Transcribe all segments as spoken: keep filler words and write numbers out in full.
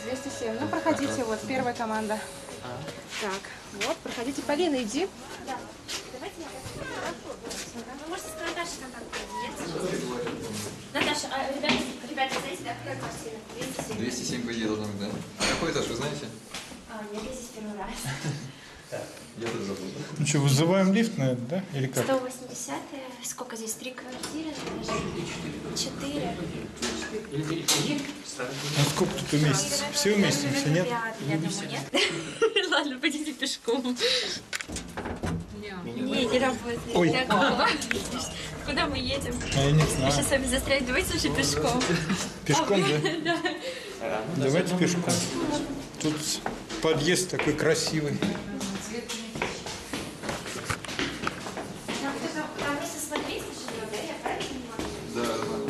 двести семь. Ну, проходите, вот, первая команда. Так, вот, проходите. Полина, иди. Да. Давайте я Вы можете с Наташей контакт нет? Наташа, а ребята, ребята, знаете, да, какая квартира? двести семь. двести семь, по идее, должна быть, да? А какой этаж, вы знаете? А, нет, я здесь первый раз. Я тут забыл. Ну что, вызываем лифт, наверное, да? Или как? сто восемьдесят. Сколько здесь? Три квартиры? Четыре. Ну сколько тут уместится? Все уместимся, нет? Я думаю, нет. Ладно, пойдите пешком. Не, не работает. Ой. Куда мы едем? А я не Я знаю. сейчас с вами застрять. Давайте лучше пешком. Пешком, да? Да. Давайте пешком. Тут подъезд такой красивый. Там вместе смотреть, да, я правильно понимаю? Да, да.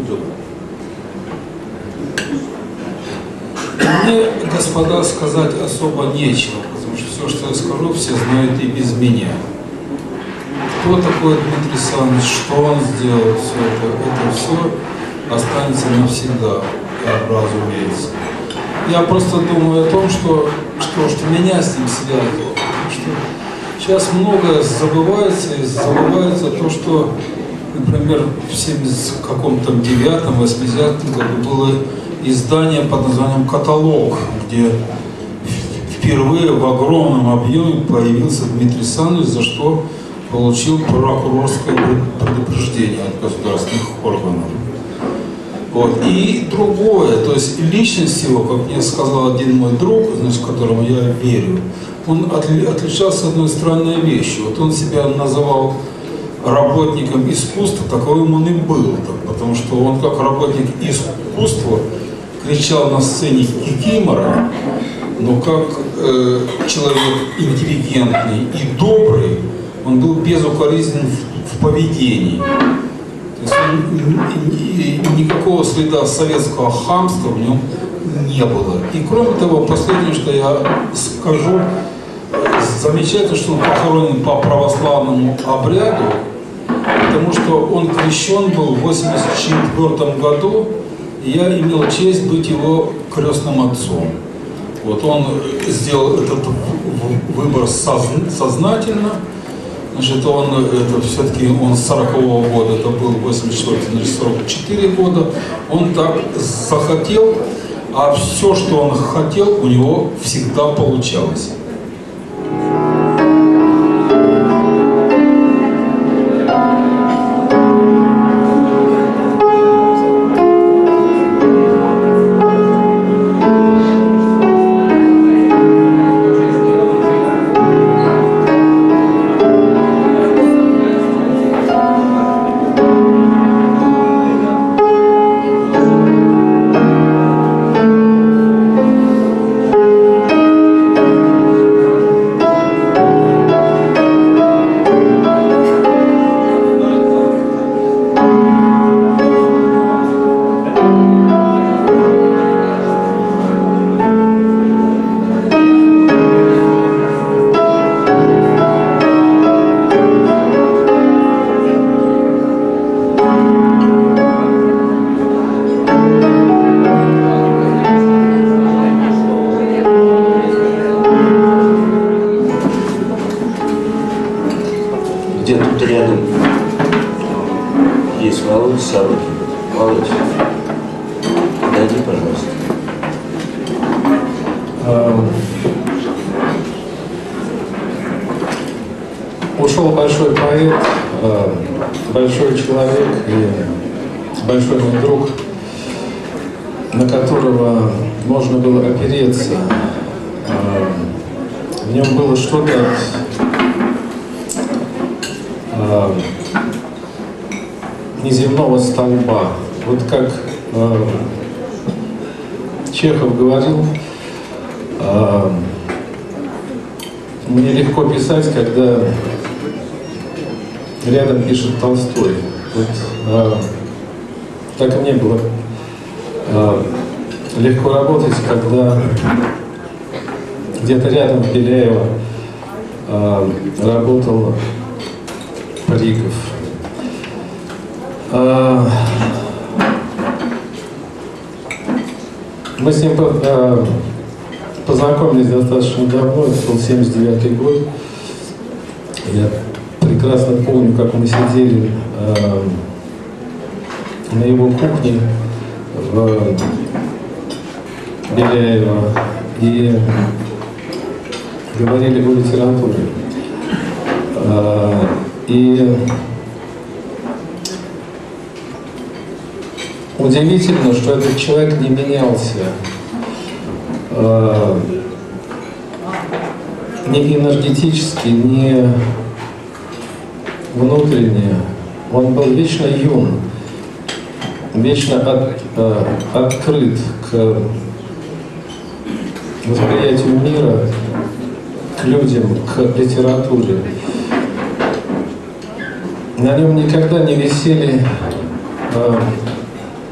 Мне, господа, сказать особо нечего, потому что все, что я скажу, все знают и без меня. Кто такой Дмитрий Александрович, что он сделал, все это, это все останется навсегда, разумеется. Я просто думаю о том, что, что, что меня с ним связывало. Что сейчас многое забывается, и забывается то, что, например, в семьдесят каком-то девятом, восьмидесятом году было издание под названием «Каталог», где впервые в огромном объеме появился Дмитрий Александрович, за что получил прокурорское предупреждение от государственных органов. Вот. И другое, то есть личность его, как мне сказал один мой друг, значит, которому я верю, он отли, отличался одной странной вещью. Вот он себя называл работником искусства, таковым он и был, потому что он как работник искусства кричал на сцене кикимора, но как э, человек интеллигентный и добрый, он был безукоризнен в, в поведении. То есть он, никакого следа советского хамства в нем не было. И кроме того, последнее, что я скажу, замечательно, что он похоронен по православному обряду, потому что он крещен был в восемьдесят четвёртом году, и я имел честь быть его крестным отцом. Вот он сделал этот выбор сознательно. Значит, он это все-таки он с сорокового года, это был восемьдесят четвёртый, значит, сорок четыре года. Он так захотел, а все, что он хотел, у него всегда получалось. Где тут рядом есть Володя Сорокин. Володя, подойди, пожалуйста. Ушел большой поэт, большой человек и большой мой друг, на которого можно было опереться. В нем было что-то от неземного столба. Вот как э, Чехов говорил, э, мне легко писать, когда рядом пишет Толстой. Вот, э, так и мне было э, легко работать, когда где-то рядом в Беляево э, работал Риков. Э, мы с ним э, познакомились достаточно давно, это был семьдесят девятый год. Я прекрасно помню, как мы сидели э, на его кухне в Беляево и говорили о литературе. Э, и удивительно, что этот человек не менялся э, ни энергетически, ни внутренне. Он был вечно юн, вечно от, э, открыт к восприятию мира, к людям, к литературе. На нем никогда не висели э,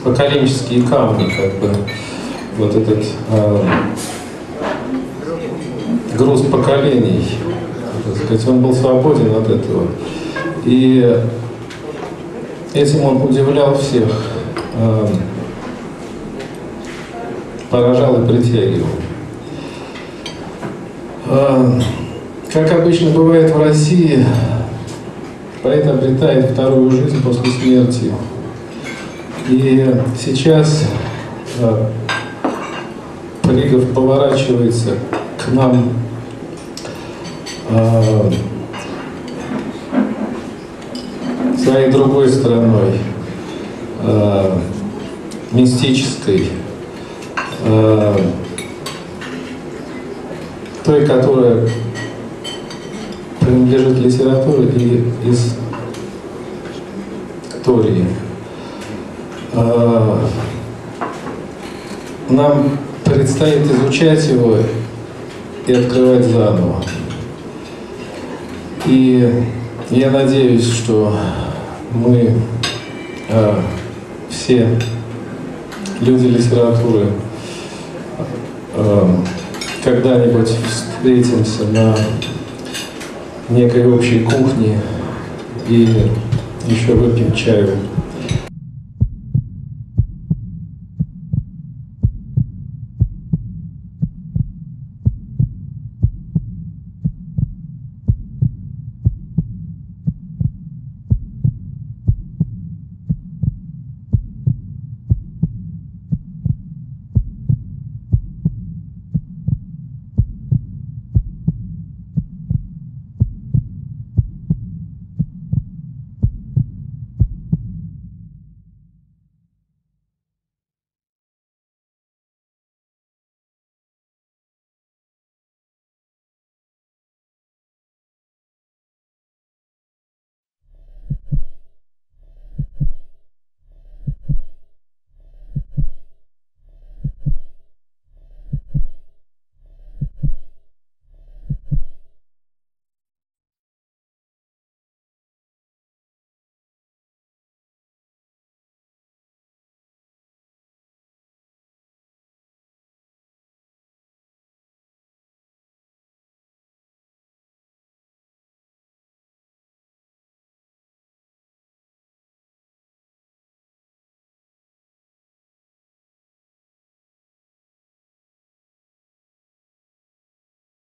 поколенческие камни, как бы вот этот э, груз поколений, так сказать, он был свободен от этого. И этим он удивлял всех, э, поражал и притягивал. Э, как обычно бывает в России, поэт обретает вторую жизнь после смерти. И сейчас э, Ригов поворачивается к нам э, своей другой стороной, э, мистической, э, той, которая принадлежит литературе и истории. Э, нам предстоит изучать его и открывать заново. И я надеюсь, что мы э, все люди литературы э, когда-нибудь встретимся на некой общей кухне и еще выпьем чаю.